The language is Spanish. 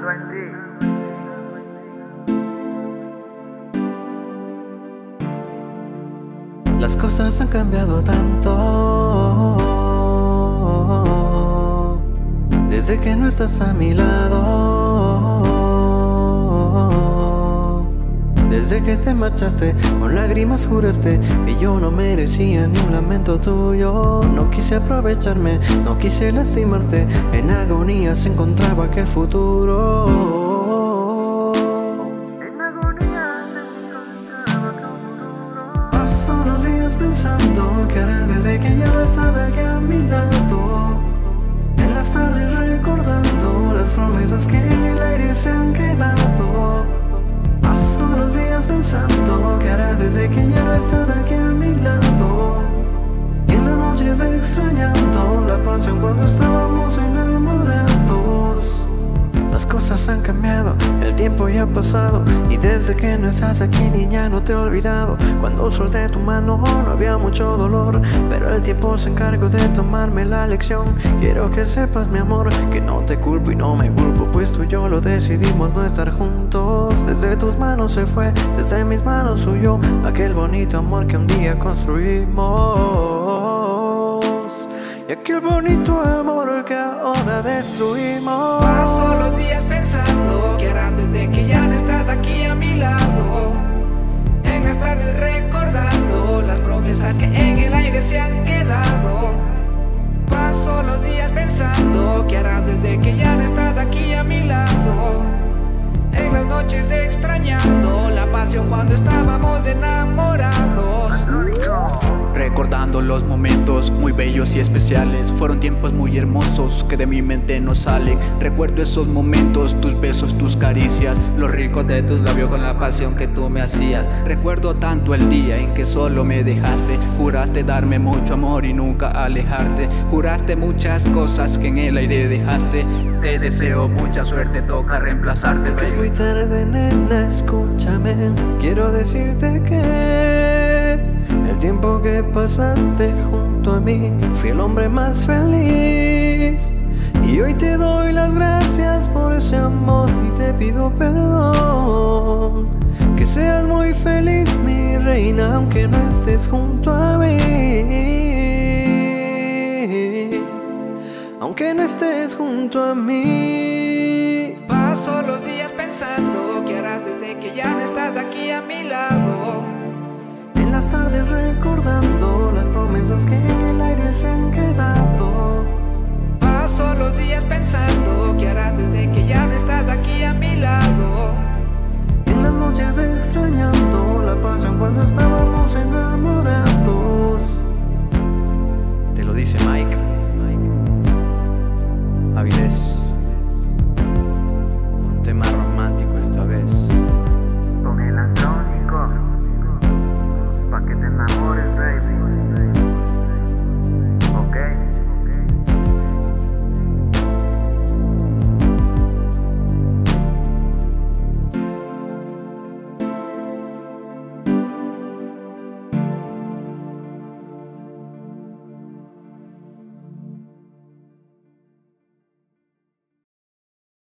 pensando en ti. Las cosas han cambiado tanto desde que no estás a mi lado. Desde que te marchaste, con lágrimas juraste que yo no merecía ni un lamento tuyo. No quise aprovecharme, no quise lastimarte. En agonía se encontraba aquel futuro. Paso los días pensando que harás desde que ya no estás aquí a mi lado. En las tardes recordando las promesas que en el aire se han quedado. Paso los días pensando que harás desde que ya no estás aquí a mi lado. Y en las noches extrañando la pasión cuando estábamos enamorados. Las cosas han cambiado, el tiempo ya ha pasado. Y desde que no estás aquí, niña, no te he olvidado. Cuando solté tu mano no había mucho dolor, pero el tiempo se encargó de tomarme la lección. Quiero que sepas, mi amor, que no te culpo y no me culpo, pues tú y yo lo decidimos no estar juntos. Desde tus manos se fue, desde mis manos huyó aquel bonito amor que un día construimos. Y aquel bonito amor que ahora destruimos. Paso los días pensando qué harás desde que ya no estás aquí a mi lado. En las tardes recordando las promesas que en el aire se han quedado. Paso los días pensando qué harás desde que ya no estás aquí a mi lado. En las noches extrañando la pasión cuando estábamos enamorados. Recordando los momentos muy bellos y especiales. Fueron tiempos muy hermosos que de mi mente no salen. Recuerdo esos momentos, tus besos, tus caricias, los ricos de tus labios con la pasión que tú me hacías. Recuerdo tanto el día en que solo me dejaste. Juraste darme mucho amor y nunca alejarte. Juraste muchas cosas que en el aire dejaste. Te deseo mucha suerte, toca reemplazarte, baby. Es muy tarde, nena, escúchame. Quiero decirte que el tiempo que pasaste junto a mí fui el hombre más feliz. Y hoy te doy las gracias por ese amor y te pido perdón. Que seas muy feliz, mi reina, aunque no estés junto a mí. Aunque no estés junto a mí. Paso los días pensando qué harás desde que ya no estás aquí a mi lado. En las tardes recordando las promesas que en el aire se han quedado. Paso los días pensando qué harás desde que ya no estás aquí a mi lado. En las noches extrañando la pasión cuando estábamos enamorados. Te lo dice Mike Avilés. Un tema romántico esta vez. Con el Andrónico, pa' que te enamores, baby.